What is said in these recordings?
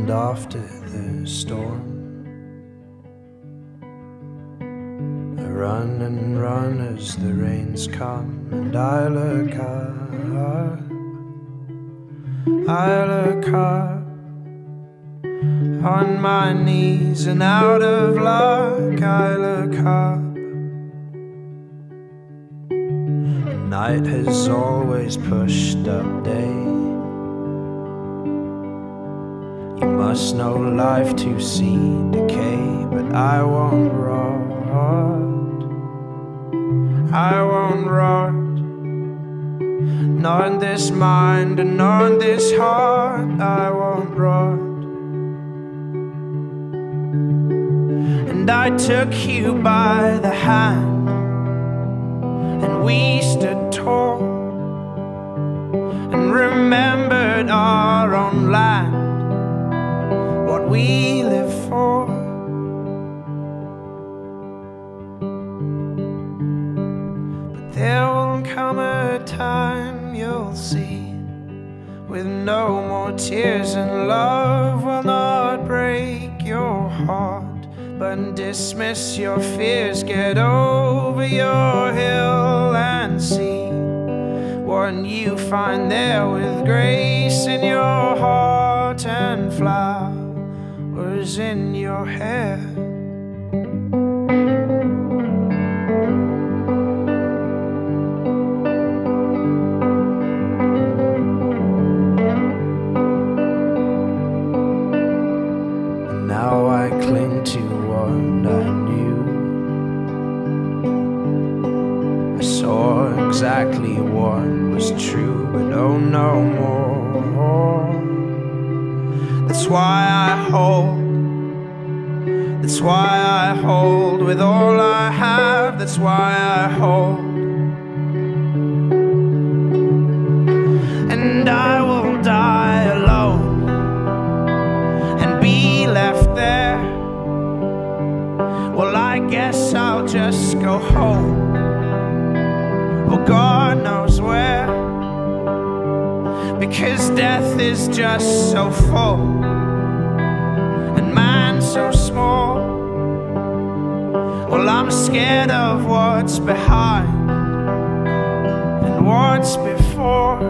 settled after the storm. I run and run as the rains come, and I look up, I look up, on my knees and out of luck. I look up. Night has always pushed up day. You must know life to see decay, but I won't rot, I won't rot, not in this mind and not in this heart. I won't rot. And I took you by the hand, and we stood tall, and remembered our own land, what we live for. But there will come a time, you'll see, with no more tears, and love will not break your heart, but dismiss your fears. Get over your hill and see what you find there, with grace in your heart and flowers in your hair. And now I cling to what I knew. I saw exactly what was true, but oh, no more. That's why I hold, that's why I hold with all I have. That's why I hold, and I will die alone and be left there. Well, I guess I'll just go home, well, God knows where, because death is just so full and man so small. Well, I'm scared of what's behind and what's before.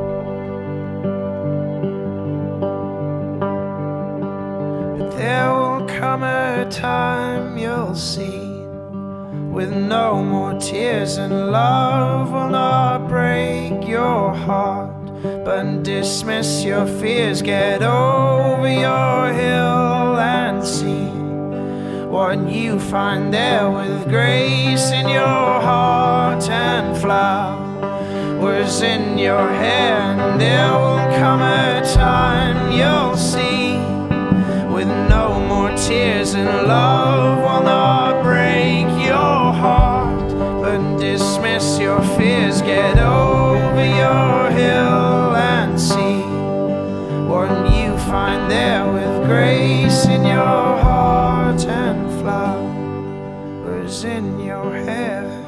But there will come a time, you'll see, with no more tears, and love will not break your heart, but dismiss your fears. Get over your hill and see what you find there, with grace in your heart and flowers in your hair. And there will come a time, you'll see, with no more tears, and love will not break your heart, but dismiss your fears. Get over your hill and see what you find there, with grace in your heart and flowers in your hair.